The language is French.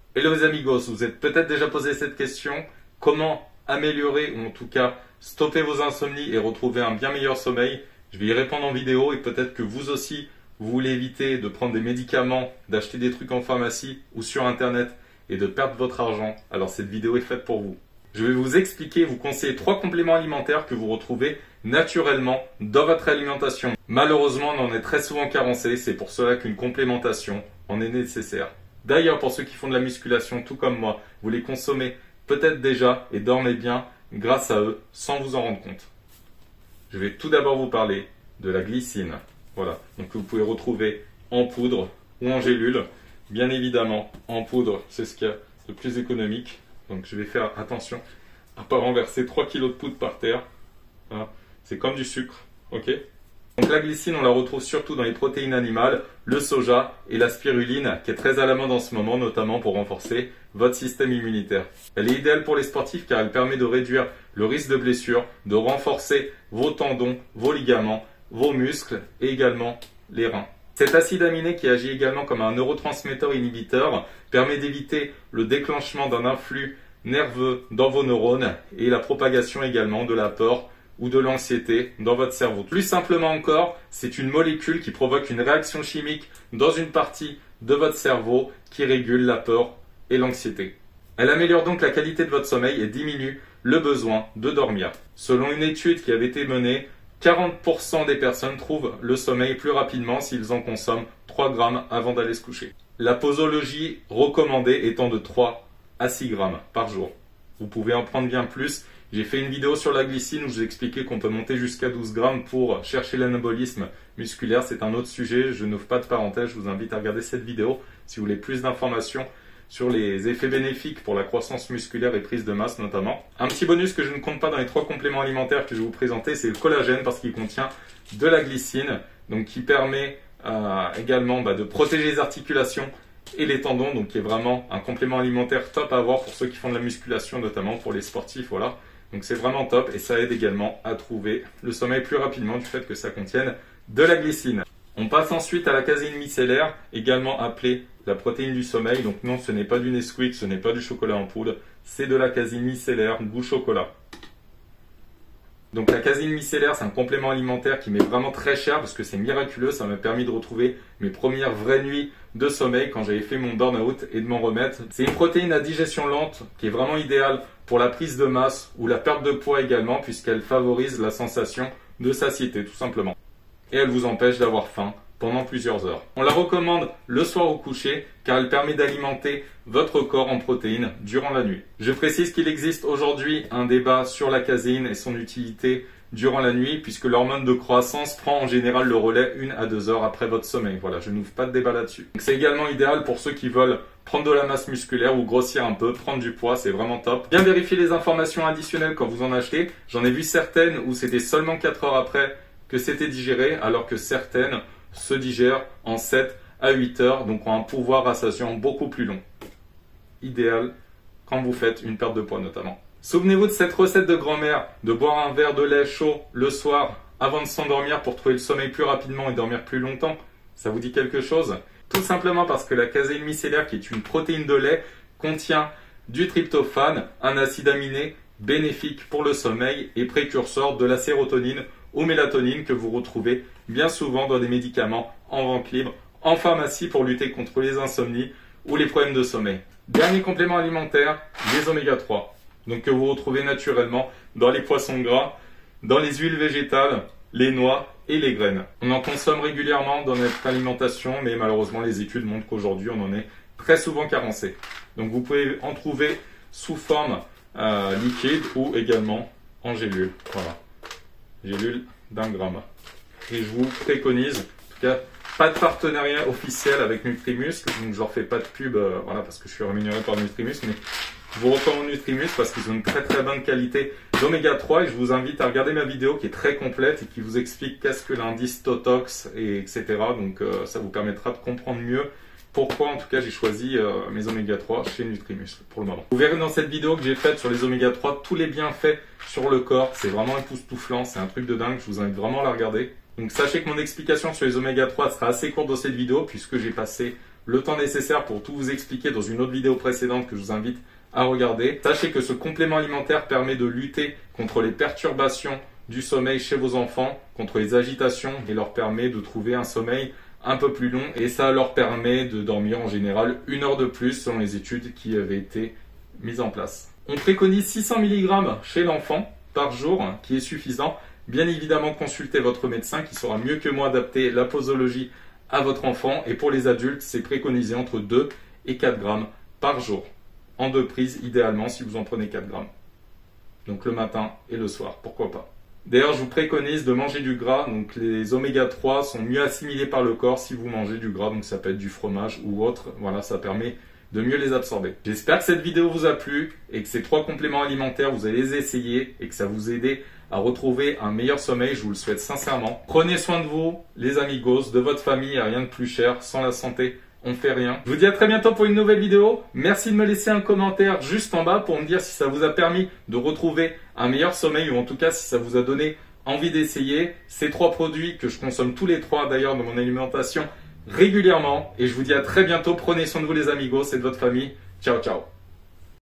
Hello les amigos, vous êtes peut-être déjà posé cette question. Comment améliorer ou en tout cas stopper vos insomnies et retrouver un bien meilleur sommeil? Je vais y répondre en vidéo et peut-être que vous aussi, vous voulez éviter de prendre des médicaments, d'acheter des trucs en pharmacie ou sur internet et de perdre votre argent. Alors cette vidéo est faite pour vous. Je vais vous expliquer, vous conseiller 3 compléments alimentaires que vous retrouvez naturellement dans votre alimentation. Malheureusement, on en est très souvent carencé, c'est pour cela qu'une complémentation en est nécessaire. D'ailleurs, pour ceux qui font de la musculation, tout comme moi, vous les consommez peut-être déjà et dormez bien grâce à eux sans vous en rendre compte. Je vais tout d'abord vous parler de la glycine. Voilà, donc vous pouvez retrouver en poudre ou en gélule. Bien évidemment, en poudre, c'est ce qu'il y a de plus économique. Donc je vais faire attention à ne pas renverser 3 kg de poudre par terre. Voilà. C'est comme du sucre, ok? Donc la glycine, on la retrouve surtout dans les protéines animales, le soja et la spiruline, qui est très à la mode en ce moment, notamment pour renforcer votre système immunitaire. Elle est idéale pour les sportifs car elle permet de réduire le risque de blessure, de renforcer vos tendons, vos ligaments, vos muscles et également les reins. Cet acide aminé qui agit également comme un neurotransmetteur inhibiteur permet d'éviter le déclenchement d'un influx nerveux dans vos neurones et la propagation également de la peur ou de l'anxiété dans votre cerveau. Plus simplement encore, c'est une molécule qui provoque une réaction chimique dans une partie de votre cerveau qui régule la peur et l'anxiété. Elle améliore donc la qualité de votre sommeil et diminue le besoin de dormir. Selon une étude qui avait été menée, 40% des personnes trouvent le sommeil plus rapidement s'ils en consomment 3 grammes avant d'aller se coucher. La posologie recommandée étant de 3 à 6 grammes par jour. Vous pouvez en prendre bien plus. J'ai fait une vidéo sur la glycine où je vous ai expliqué qu'on peut monter jusqu'à 12 grammes pour chercher l'anabolisme musculaire. C'est un autre sujet, je n'ouvre pas de parenthèse, je vous invite à regarder cette vidéo si vous voulez plus d'informations sur les effets bénéfiques pour la croissance musculaire et prise de masse notamment. Un petit bonus que je ne compte pas dans les 3 compléments alimentaires que je vais vous présenter, c'est le collagène parce qu'il contient de la glycine, donc qui permet également de protéger les articulations et les tendons, donc qui est vraiment un complément alimentaire top à avoir pour ceux qui font de la musculation, notamment pour les sportifs, voilà. Donc c'est vraiment top et ça aide également à trouver le sommeil plus rapidement du fait que ça contienne de la glycine. On passe ensuite à la caséine micellaire, également appelée la protéine du sommeil. Donc non, ce n'est pas du Nesquik, ce n'est pas du chocolat en poudre, c'est de la caséine micellaire goût chocolat. Donc la caséine micellaire, c'est un complément alimentaire qui m'est vraiment très cher parce que c'est miraculeux. Ça m'a permis de retrouver mes premières vraies nuits de sommeil quand j'avais fait mon burn-out et de m'en remettre. C'est une protéine à digestion lente qui est vraiment idéale pour la prise de masse ou la perte de poids également puisqu'elle favorise la sensation de satiété tout simplement. Et elle vous empêche d'avoir faim pendant plusieurs heures. On la recommande le soir au coucher car elle permet d'alimenter votre corps en protéines durant la nuit. Je précise qu'il existe aujourd'hui un débat sur la caséine et son utilité durant la nuit puisque l'hormone de croissance prend en général le relais 1 à 2 heures après votre sommeil. Voilà, je n'ouvre pas de débat là-dessus. C'est également idéal pour ceux qui veulent prendre de la masse musculaire ou grossir un peu, prendre du poids, c'est vraiment top. Bien vérifier les informations additionnelles quand vous en achetez. J'en ai vu certaines où c'était seulement 4 heures après que c'était digéré alors que certaines se digèrent en 7 à 8 heures, donc ont un pouvoir rassasiant beaucoup plus long. Idéal quand vous faites une perte de poids notamment. Souvenez-vous de cette recette de grand-mère, de boire un verre de lait chaud le soir avant de s'endormir pour trouver le sommeil plus rapidement et dormir plus longtemps. Ça vous dit quelque chose? Tout simplement parce que la caséine micellaire, qui est une protéine de lait, contient du tryptophane, un acide aminé bénéfique pour le sommeil et précurseur de la sérotonine ou mélatonine que vous retrouvez bien souvent dans des médicaments en vente libre, en pharmacie pour lutter contre les insomnies ou les problèmes de sommeil. Dernier complément alimentaire, les oméga 3. Donc que vous retrouvez naturellement dans les poissons gras, dans les huiles végétales, les noix et les graines. On en consomme régulièrement dans notre alimentation, mais malheureusement les études montrent qu'aujourd'hui on en est très souvent carencé. Donc vous pouvez en trouver sous forme liquide ou également en gélule. Voilà, gélule d'1 gramme. Et je vous préconise, en tout cas, pas de partenariat officiel avec Nutrimuscle, donc je leur fais pas de pub, voilà, parce que je suis rémunéré par Nutrimuscle, mais je vous recommande Nutrimuscle parce qu'ils ont une très très bonne qualité d'oméga 3 et je vous invite à regarder ma vidéo qui est très complète et qui vous explique qu'est-ce que l'indice Totox et etc. Donc ça vous permettra de comprendre mieux pourquoi en tout cas j'ai choisi mes oméga 3 chez Nutrimuscle pour le moment. Vous verrez dans cette vidéo que j'ai faite sur les oméga 3 tous les bienfaits sur le corps. C'est vraiment époustouflant, c'est un truc de dingue, je vous invite vraiment à la regarder. Donc sachez que mon explication sur les oméga 3 sera assez courte dans cette vidéo puisque j'ai passé le temps nécessaire pour tout vous expliquer dans une autre vidéo précédente que je vous invite à regarder. Sachez que ce complément alimentaire permet de lutter contre les perturbations du sommeil chez vos enfants, contre les agitations, et leur permet de trouver un sommeil un peu plus long, et ça leur permet de dormir en général 1 heure de plus selon les études qui avaient été mises en place. On préconise 600 mg chez l'enfant par jour, qui est suffisant. Bien évidemment, consultez votre médecin qui saura mieux que moi adapter la posologie à votre enfant, et pour les adultes, c'est préconisé entre 2 et 4 grammes par jour, en 2 prises idéalement si vous en prenez 4 grammes. Donc le matin et le soir, pourquoi pas. D'ailleurs, je vous préconise de manger du gras, donc les oméga 3 sont mieux assimilés par le corps si vous mangez du gras, donc ça peut être du fromage ou autre, voilà, ça permet de mieux les absorber. J'espère que cette vidéo vous a plu et que ces 3 compléments alimentaires, vous allez les essayer et que ça vous aide à retrouver un meilleur sommeil, je vous le souhaite sincèrement. Prenez soin de vous, les amigos, de votre famille, rien de plus cher, sans la santé, on fait rien. Je vous dis à très bientôt pour une nouvelle vidéo. Merci de me laisser un commentaire juste en bas pour me dire si ça vous a permis de retrouver un meilleur sommeil ou en tout cas si ça vous a donné envie d'essayer ces 3 produits que je consomme tous les 3 d'ailleurs dans mon alimentation régulièrement. Et je vous dis à très bientôt. Prenez soin de vous les amigos et de votre famille. Ciao, ciao.